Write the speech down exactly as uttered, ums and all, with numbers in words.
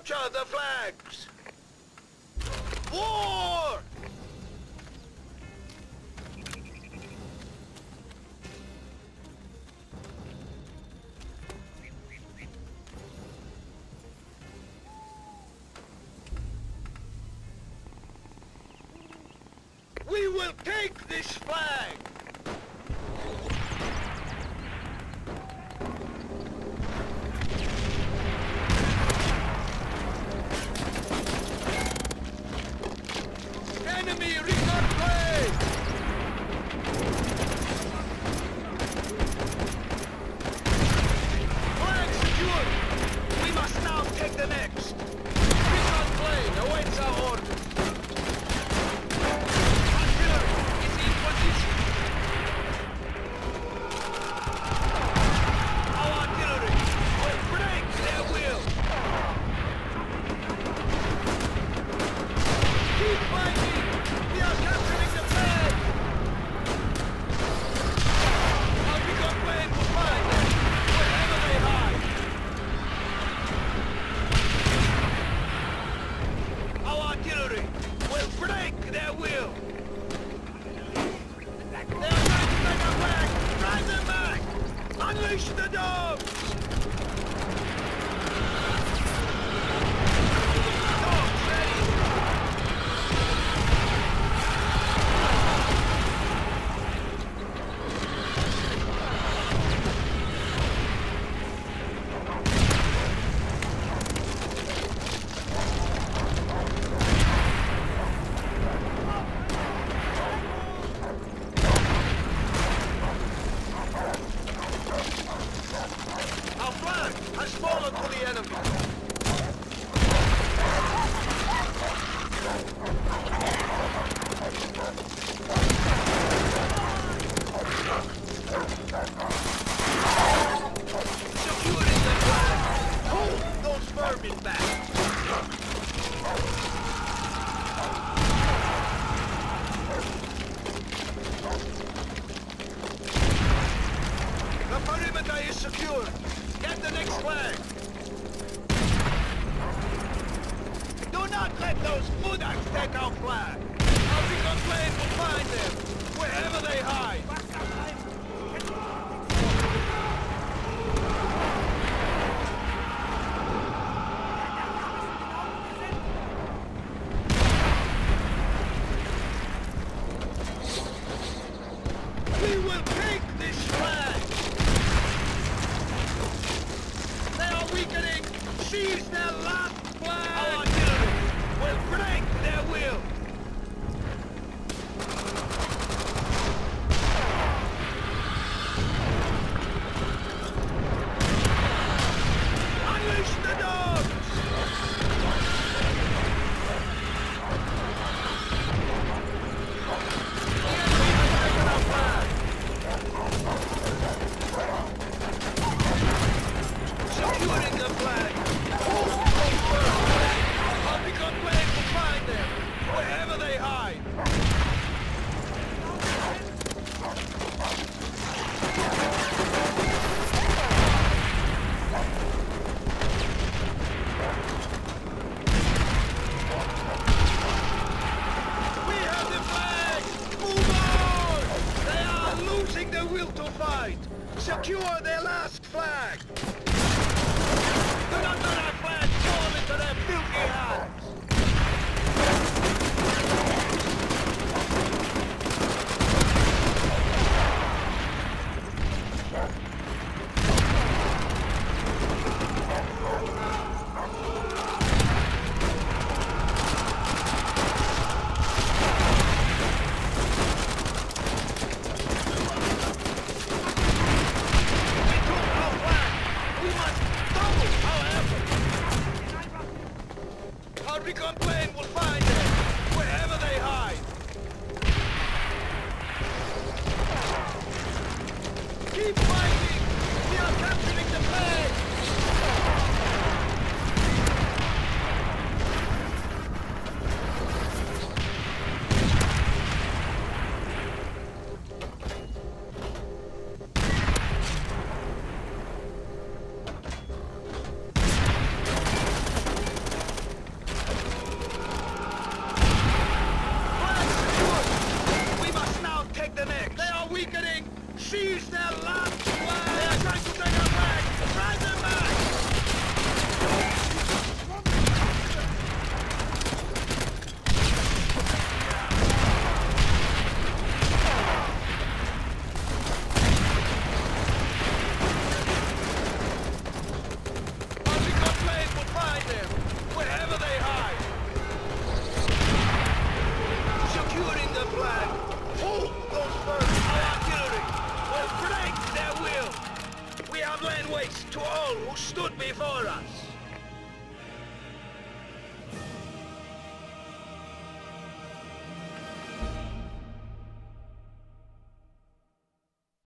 Capture the flags! War! We will take this flag! Enemy recon flag! Flag secured! We must now take the next! Recon plane awaits our order! Unleash the dogs! Dogs ready! Has fallen to the enemy. Securing the flag. Hold those vermin back. The perimeter is secure. Get the next flag! Do not let those Mudaks take our flag! Our recon plane will find them, wherever they hide! We will take this flag! Weakening! Seize their last flag! Our artillery will break their will! Unleash the dogs! The enemy has taken our flag! Securing the flag! Hold those first! stood before us.